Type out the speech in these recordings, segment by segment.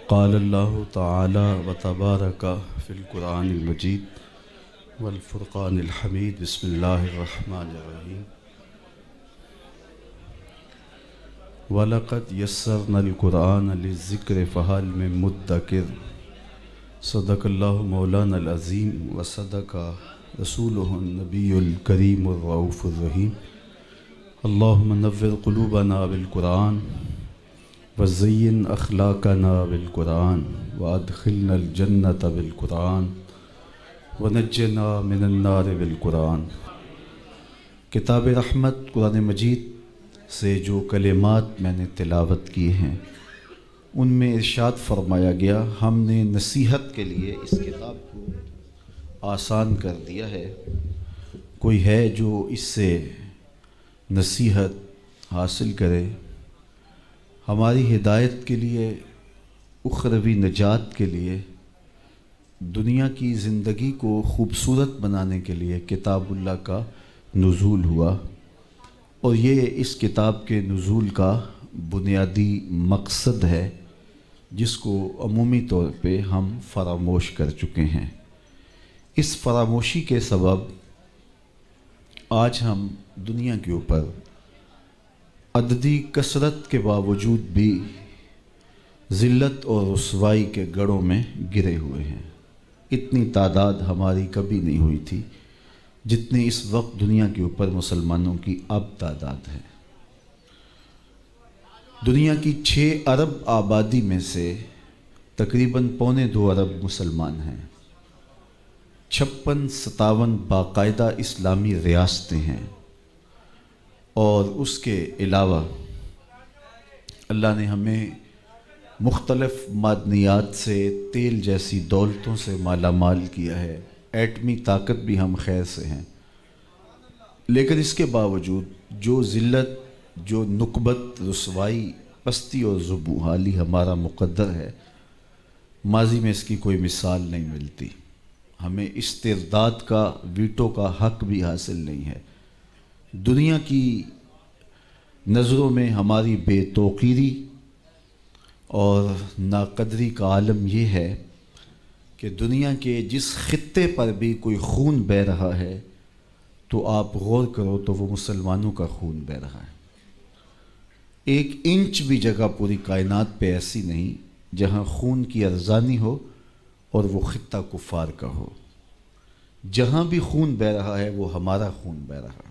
قال اللہ تعالی و تبارک فی القرآن المجید والفرقان الحمید بسم اللہ الرحمن الرحیم وَلَقَدْ يَسَّرْنَا الْقُرْآنَ لِلذِّكْرِ فَهَلْ مِن مُدَّكِرٍ صدق اللہ مولانا العظیم وصدق رسولہ النبی الکریم الرؤوف الرحیم اللہم نور قلوبنا بالقرآن وزین اخلاقنا بالقرآن وادخلنا الجنة بالقرآن ونجنا من النار بالقرآن۔ کتاب رحمت قرآن مجید سے جو کلمات میں نے تلاوت کی ہیں ان میں ارشاد فرمایا گیا ہم نے نصیحت کے لیے اس کتاب کو آسان کر دیا ہے، کوئی ہے جو اس سے نصیحت حاصل کرے، ہماری ہدایت کے لیے، اخروی نجات کے لیے، دنیا کی زندگی کو خوبصورت بنانے کے لیے کتاب اللہ کا نزول ہوا، اور یہ اس کتاب کے نزول کا بنیادی مقصد ہے جس کو عمومی طور پہ ہم فراموش کر چکے ہیں۔ اس فراموشی کے سبب آج ہم دنیا کے اوپر عددی کثرت کے باوجود بھی ذلت اور رسوائی کے گڑھوں میں گرے ہوئے ہیں۔ اتنی تعداد ہماری کبھی نہیں ہوئی تھی جتنی اس وقت دنیا کے اوپر مسلمانوں کی اب تعداد ہے۔ دنیا کی 6 ارب آبادی میں سے تقریباً 2.25 ارب مسلمان ہیں، 56-57 باقاعدہ اسلامی ریاستیں ہیں، اور اس کے علاوہ اللہ نے ہمیں مختلف معدنیات سے، تیل جیسی دولتوں سے مالا مال کیا ہے، ایٹمی طاقت بھی ہم خیر سے ہیں، لیکن اس کے باوجود جو ذلت، جو نکبت، رسوائی، پستی اور ذوبحالی ہمارا مقدر ہے، ماضی میں اس کی کوئی مثال نہیں ملتی۔ ہمیں استرداد کا، ویٹو کا حق بھی حاصل نہیں ہے۔ دنیا کی نظروں میں ہماری بے توقیری اور ناقدری کا عالم یہ ہے کہ دنیا کے جس خطے پر بھی کوئی خون بہہ رہا ہے تو آپ غور کرو تو وہ مسلمانوں کا خون بہہ رہا ہے۔ 1 انچ بھی جگہ پوری کائنات پہ ایسی نہیں جہاں خون کی ارزانی ہو اور وہ خطہ کفار کا ہو۔ جہاں بھی خون بہہ رہا ہے وہ ہمارا خون بہہ رہا ہے۔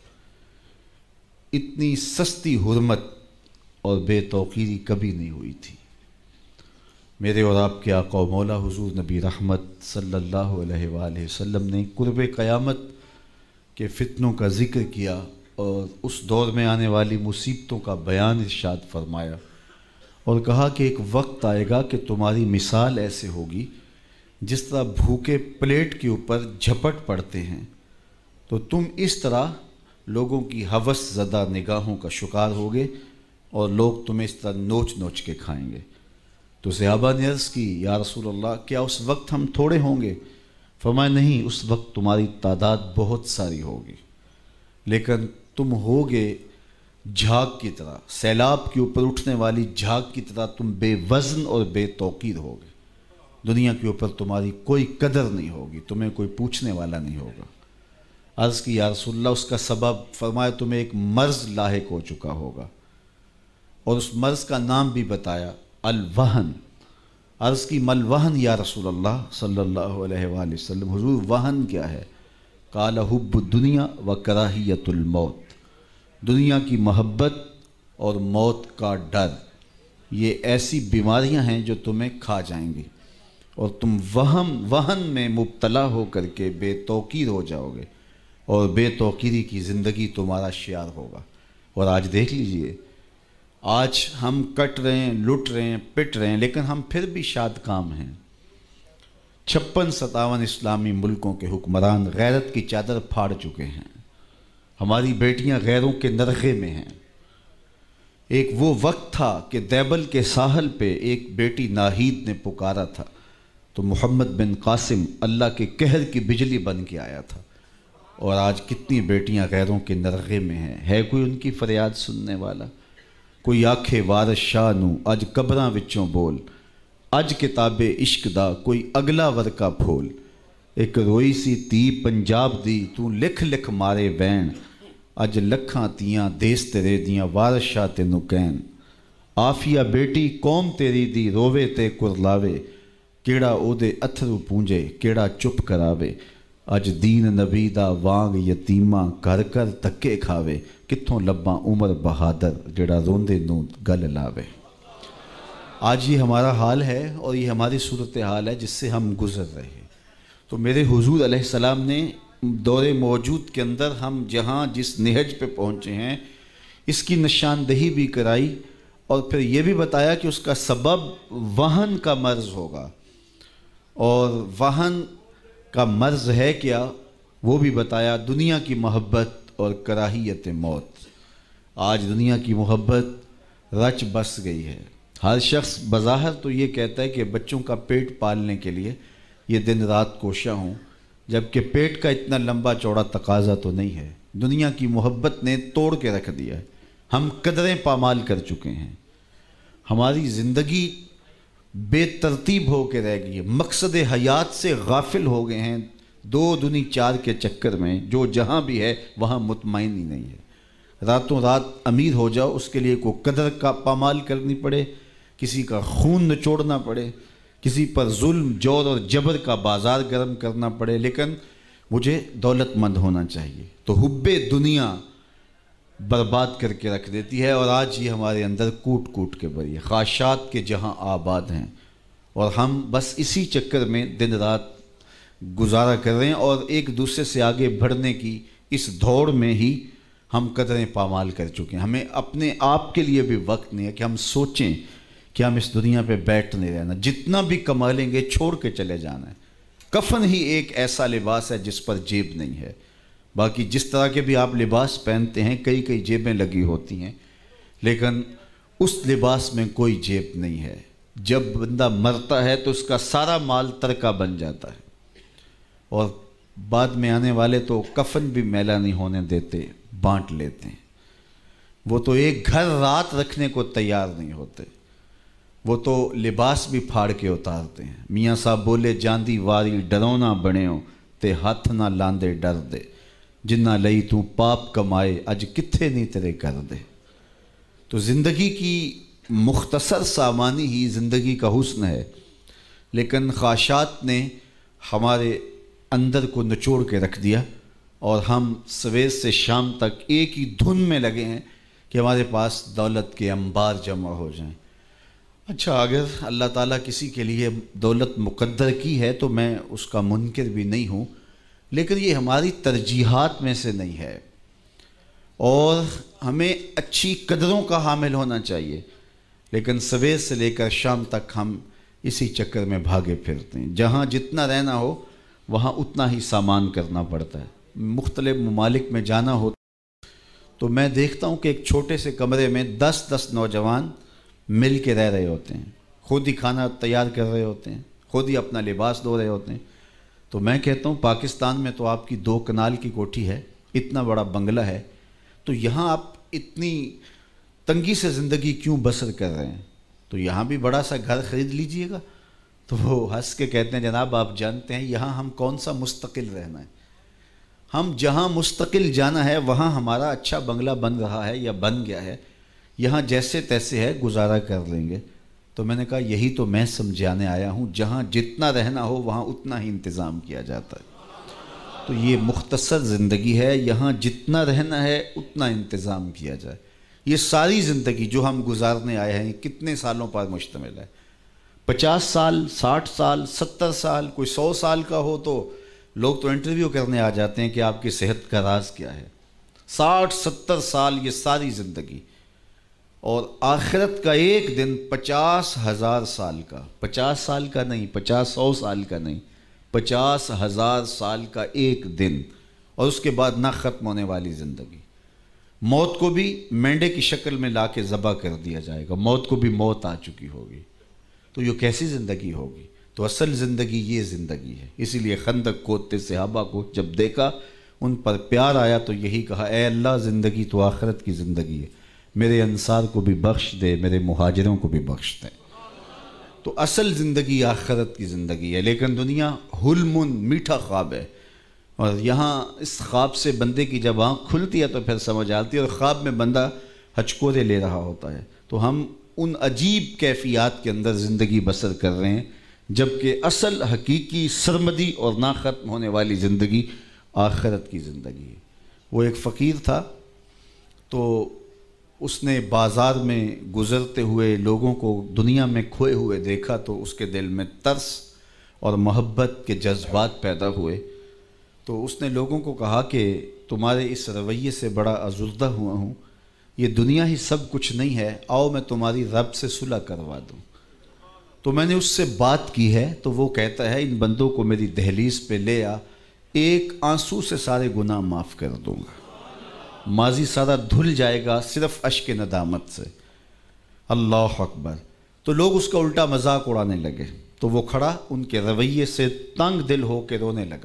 اتنی سستی حرمت اور بے توقیری کبھی نہیں ہوئی تھی۔ میرے اور آپ کے آقا و مولا حضور نبی رحمت صلی اللہ علیہ وآلہ وسلم نے قرب قیامت کے فتنوں کا ذکر کیا اور اس دور میں آنے والی مصیبتوں کا بیان ارشاد فرمایا، اور کہا کہ ایک وقت آئے گا کہ تمہاری مثال ایسے ہوگی جس طرح بھوکے پلیٹ کے اوپر جھپٹ پڑتے ہیں، تو تم اس طرح لوگوں کی ہوس زدہ نگاہوں کا شکار ہوگے اور لوگ تمہیں اس طرح نوچ نوچ کے کھائیں گے۔ تو صحابہ نے عرض کی یا رسول اللہ کیا اس وقت ہم تھوڑے ہوں گے؟ فرمایا نہیں، اس وقت تمہاری تعداد بہت ساری ہوگی، لیکن تم ہوگے جھاگ کی طرح، سیلاب کے اوپر اٹھنے والی جھاگ کی طرح تم بے وزن اور بے توقیر ہوگے۔ دنیا کے اوپر تمہاری کوئی قدر نہیں ہوگی، تمہیں کوئی پوچھنے والا نہیں ہوگا۔ عرض کی یا رسول اللہ اس کا سبب؟ فرمایا تمہیں ایک مرض لاحق ہو چکا ہوگا، اور اس مرض کا نام بھی بتایا، الوہن۔ عرض کی مل وہن یا رسول اللہ صلی اللہ علیہ وآلہ وسلم، حضور وہن کیا ہے؟ قال حب الدنیا و کراہیت الموت، دنیا کی محبت اور موت کا ڈر، یہ ایسی بیماریاں ہیں جو تمہیں کھا جائیں گی، اور تم وہن میں مبتلا ہو کر کے بے توقیر ہو جاؤ گے، اور بے توقیری کی زندگی تمہارا شعار ہوگا۔ اور آج دیکھ لیجئے، آج ہم کٹ رہے ہیں، لٹ رہے ہیں، پٹ رہے ہیں، لیکن ہم پھر بھی شاد کام ہیں۔ 56-57 اسلامی ملکوں کے حکمران غیرت کی چادر پھاڑ چکے ہیں، ہماری بیٹیاں غیروں کے نرغے میں ہیں۔ ایک وہ وقت تھا کہ دیبل کے ساحل پہ ایک بیٹی ناہید نے پکارا تھا تو محمد بن قاسم اللہ کے قہر کی بجلی بن کے آیا تھا، اور آج کتنی بیٹیاں غیروں کے نرغے میں ہیں۔ ہے کوئی ان کی فریاد سننے والا؟ کوئی آکھے وارث شاہ نو اج قبراں وچوں بول، اج کتاب عشق دا کوئی اگلا ورکا پھول، ایک روئی سی تی پنجاب دی تو لکھ لکھ مارے وین، اج لکھاں تیاں دیس تیرے دیاں وارث شاہ تینوں کہن، آفیہ بیٹی قوم تیری دی رووے تے کرلاوے، کیڑا او دے اتھرو پونجے کیڑا چپ کراوے، اج دین نبی دا وانگ یتیماں کر کر تکے کھاوے، کتھوں لباں عمر بہادر جڑا روندے نوں گل لاوے۔ آج یہ ہمارا حال ہے اور یہ ہماری صورتحال ہے جس سے ہم گزر رہے ہیں۔ تو میرے حضور علیہ السلام نے دور موجود کے اندر ہم جہاں جس نہج پہ پہنچے ہیں اس کی نشاندہی بھی کرائی، اور پھر یہ بھی بتایا کہ اس کا سبب وہن کا مرض ہوگا، اور وہن کا مرض ہے کیا وہ بھی بتایا، دنیا کی محبت اور کراہیت موت۔ آج دنیا کی محبت رچ بس گئی ہے، ہر شخص بظاہر تو یہ کہتا ہے کہ بچوں کا پیٹ پالنے کے لیے یہ دن رات کوشاں ہوں، جبکہ پیٹ کا اتنا لمبا چوڑا تقاضا تو نہیں ہے۔ دنیا کی محبت نے توڑ کے رکھ دیا ہے، ہم قدریں پامال کر چکے ہیں، ہماری زندگی بے ترتیب ہو کے رہ گئی ہے، مقصد حیات سے غافل ہو گئے ہیں، دو دنی چار کے چکر میں جو جہاں بھی ہے وہاں مطمئن ہی نہیں ہے۔ راتوں رات امیر ہو جاؤ، اس کے لیے کوئی قدر کا پامال کرنی پڑے، کسی کا خون نچوڑنا پڑے، کسی پر ظلم جور اور جبر کا بازار گرم کرنا پڑے، لیکن مجھے دولت مند ہونا چاہیے، تو حب دنیا برباد کر کے رکھ دیتی ہے۔ اور آج یہ ہمارے اندر کوٹ کوٹ کے بری ہے، خواہشات کے جہاں آباد ہیں، اور ہم بس اسی چکر میں دن رات گزارا کر رہے ہیں، اور ایک دوسرے سے آگے بڑھنے کی اس دوڑ میں ہی ہم قدریں پامال کر چکے ہیں۔ ہمیں اپنے آپ کے لیے بھی وقت نہیں ہے کہ ہم سوچیں کہ ہم اس دنیا پہ بیٹھ نہیں رہنا، جتنا بھی کما لیں گے چھوڑ کے چلے جانا ہے۔ کفن ہی ایک ایسا لباس ہے جس پر جیب نہیں ہے، باقی جس طرح کے بھی آپ لباس پہنتے ہیں کئی کئی جیبیں لگی ہوتی ہیں، لیکن اس لباس میں کوئی جیب نہیں ہے۔ جب بندہ مرتا ہے تو اس کا سارا مال ترکہ بن جاتا ہے، اور بعد میں آنے والے تو کفن بھی میلا نہیں ہونے دیتے، بانٹ لیتے ہیں۔ وہ تو ایک گھر رات رکھنے کو تیار نہیں ہوتے، وہ تو لباس بھی پھاڑ کے اتارتے ہیں۔ میاں صاحب بولے جاندی واری ڈرونا بنیو تے ہاتھ نہ لاندے ڈر دے، جنہ لئی تو پاپ کمائے اج کتھے نہیں تیرے کر دے۔ تو زندگی کی مختصر سامانی ہی زندگی کا حسن ہے، لیکن خواہشات نے ہمارے اندر کو نچوڑ کے رکھ دیا، اور ہم سویر سے شام تک ایک ہی دھن میں لگے ہیں کہ ہمارے پاس دولت کے انبار جمع ہو جائیں۔ اچھا، اگر اللہ تعالیٰ کسی کے لیے دولت مقدر کی ہے تو میں اس کا منکر بھی نہیں ہوں، لیکن یہ ہماری ترجیحات میں سے نہیں ہے، اور ہمیں اچھی قدروں کا حامل ہونا چاہیے، لیکن سویر سے لے کر شام تک ہم اسی چکر میں بھاگے پھرتے ہیں۔ جہاں جتنا رہنا ہو وہاں اتنا ہی سامان کرنا پڑتا ہے۔ مختلف ممالک میں جانا ہو تو میں دیکھتا ہوں کہ ایک چھوٹے سے کمرے میں 10 نوجوان مل کے رہ رہے ہوتے ہیں، خود ہی کھانا تیار کر رہے ہوتے ہیں، خود ہی اپنا لباس دھو رہے ہوتے ہیں۔ تو میں کہتا ہوں پاکستان میں تو آپ کی 2 کنال کی کوٹھی ہے، اتنا بڑا بنگلہ ہے، تو یہاں آپ اتنی تنگی سے زندگی کیوں بسر کر رہے ہیں؟ تو یہاں بھی بڑا سا گھر خرید لیجئے گا۔ تو وہ ہنس کے کہتے ہیں جناب آپ جانتے ہیں یہاں ہم کون سا مستقل رہنا ہے، ہم جہاں مستقل جانا ہے وہاں ہمارا اچھا بنگلہ بن رہا ہے یا بن گیا ہے، یہاں جیسے تیسے ہے گزارا کر لیں گے۔ تو میں نے کہا یہی تو میں سمجھانے آیا ہوں، جہاں جتنا رہنا ہو وہاں اتنا ہی انتظام کیا جاتا ہے۔ تو یہ مختصر زندگی ہے، یہاں جتنا رہنا ہے اتنا انتظام کیا جائے۔ یہ ساری زندگی جو ہم گزارنے آئے ہیں کتنے سالوں پر مشتمل ہے؟ 50 سال، 60 سال، 70 سال، کوئی 100 سال کا ہو تو لوگ تو انٹرویو کرنے آ جاتے ہیں کہ آپ کی صحت کا راز کیا ہے۔ 60-70 سال یہ ساری زندگی، اور آخرت کا ایک دن 50,000 سال کا، 50 سال کا نہیں، 100 سال کا نہیں، 50,000 سال کا ایک دن، اور اس کے بعد نہ ختم ہونے والی زندگی۔ موت کو بھی مینڈے کی شکل میں لا کے ذبح کر دیا جائے گا، موت کو بھی موت آ چکی ہوگی، تو یہ کیسی زندگی ہوگی؟ تو اصل زندگی یہ زندگی ہے۔ اسی لیے خندق کھودتے صحابہ کو جب دیکھا ان پر پیار آیا تو یہی کہا، اے اللہ زندگی تو آخرت کی زندگی ہے، میرے انصار کو بھی بخش دے، میرے مہاجروں کو بھی بخش دے۔ تو اصل زندگی آخرت کی زندگی ہے، لیکن دنیا حلم میٹھا خواب ہے، اور یہاں اس خواب سے بندے کی جب آنکھ کھلتی ہے تو پھر سمجھ آتی ہے، اور خواب میں بندہ ہچکورے لے رہا ہوتا ہے۔ تو ہم ان عجیب کیفیات کے اندر زندگی بسر کر رہے ہیں، جبکہ اصل حقیقی سرمدی اور نہ ختم ہونے والی زندگی آخرت کی زندگی ہے۔ وہ ایک فقیر تھا، تو اس نے بازار میں گزرتے ہوئے لوگوں کو دنیا میں کھوئے ہوئے دیکھا، تو اس کے دل میں ترس اور محبت کے جذبات پیدا ہوئے۔ تو اس نے لوگوں کو کہا کہ تمہارے اس رویے سے بڑا ازردہ ہوا ہوں، یہ دنیا ہی سب کچھ نہیں ہے، آؤ میں تمہاری رب سے صلح کروا دوں۔ تو میں نے اس سے بات کی ہے، تو وہ کہتا ہے ان بندوں کو میری دہلیز پہ لے آ، ایک آنسو سے سارے گناہ معاف کر دوں گا، ماضی سارا دھل جائے گا صرف اشک ندامت سے۔ اللہ اکبر۔ تو لوگ اس کا الٹا مذاق اڑانے لگے، تو وہ کھڑا ان کے رویے سے تنگ دل ہو کے رونے لگا۔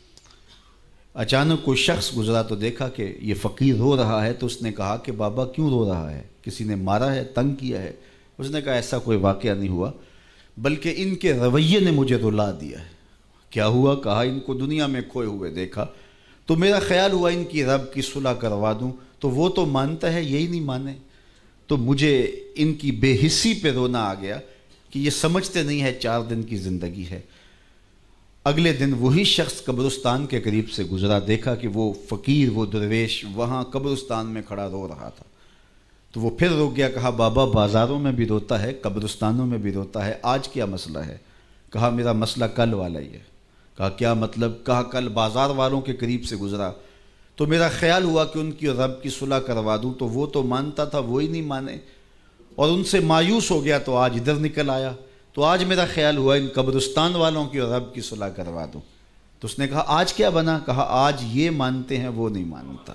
اچانک کوئی شخص گزرا تو دیکھا کہ یہ فقیر رو رہا ہے، تو اس نے کہا کہ بابا کیوں رو رہا ہے؟ کسی نے مارا ہے، تنگ کیا ہے؟ اس نے کہا ایسا کوئی واقعہ نہیں ہوا، بلکہ ان کے رویے نے مجھے رلا دیا ہے۔ کیا ہوا؟ کہا ان کو دنیا میں کھوئے ہوئے دیکھا تو میرا خیال ہوا ان کی رب کی صلح کروا دوں، تو وہ تو مانتا ہے، یہی نہیں مانے، تو مجھے ان کی بے حسی پہ رونا آ گیا کہ یہ سمجھتے نہیں ہے 4 دن کی زندگی ہے۔ اگلے دن وہی شخص قبرستان کے قریب سے گزرا، دیکھا کہ وہ فقیر، وہ درویش وہاں قبرستان میں کھڑا رو رہا تھا، تو وہ پھر رو گیا۔ کہا بابا بازاروں میں بھی روتا ہے، قبرستانوں میں بھی روتا ہے، آج کیا مسئلہ ہے؟ کہا میرا مسئلہ کل والا ہی ہے۔ کہا کیا مطلب؟ کہا کل بازار والوں کے قریب سے گزرا تو میرا خیال ہوا کہ ان کی رب کی صلح کروا دوں، تو وہ تو مانتا تھا، وہی نہیں مانے، اور ان سے مایوس ہو گیا تو آج ادھر نکل آیا، تو آج میرا خیال ہوا ان قبرستان والوں کی رب کی صلح کروا دوں۔ تو اس نے کہا آج کیا بنا؟ کہا آج یہ مانتے ہیں، وہ نہیں مانتا،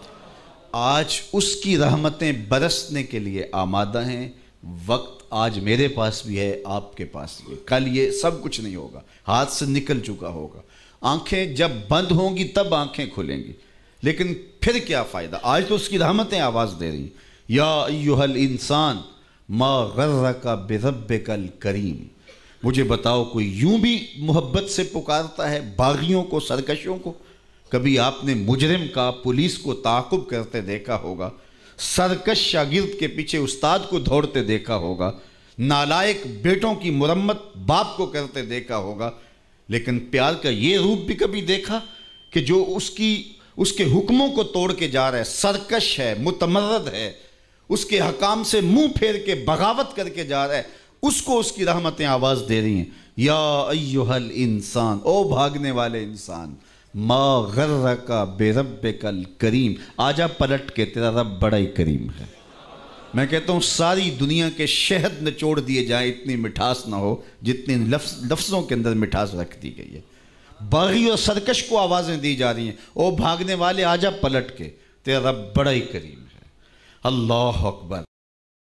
آج اس کی رحمتیں برسنے کے لیے آمادہ ہیں، وقت آج میرے پاس بھی ہے، آپ کے پاس بھی، کل یہ سب کچھ نہیں ہوگا، ہاتھ سے نکل چکا ہوگا۔ آنکھیں جب بند ہوں گی تب آنکھیں کھلیں گی، لیکن پھر کیا فائدہ؟ آج تو اس کی رحمتیں آواز دے رہی ہیں، یا ایھا الانسان ما غرک بربک الکریم۔ مجھے بتاؤ کوئی یوں بھی محبت سے پکارتا ہے باغیوں کو، سرکشوں کو؟ کبھی آپ نے مجرم کا پولیس کو تعاقب کرتے دیکھا ہوگا، سرکش شاگرد کے پیچھے استاد کو دوڑتے دیکھا ہوگا، نالائق بیٹوں کی مرمت باپ کو کرتے دیکھا ہوگا، لیکن پیار کا یہ روپ بھی کبھی دیکھا کہ جو اس کے حکموں کو توڑ کے جا رہا ہے، سرکش ہے، متمرد ہے، اس کے حکام سے منہ پھیر کے بغاوت کر کے جا رہا ہے، اس کو اس کی رحمتیں آواز دے رہی ہیں، یا ایھا الانسان، او بھاگنے والے انسان، ما غرک بربک الکریم، آجا پلٹ کے، تیرا رب بڑا ہی کریم ہے۔ میں کہتا ہوں ساری دنیا کے شہد نچوڑ دیے جائیں، اتنی مٹھاس نہ ہو جتنی لفظوں کے اندر مٹھاس رکھ دی گئی ہے۔ باغی اور سرکش کو آوازیں دی جا رہی ہیں، او بھاگنے والے آجا پلٹ کے، تیرا رب بڑا ہی کریم ہے۔ اللہ اکبر۔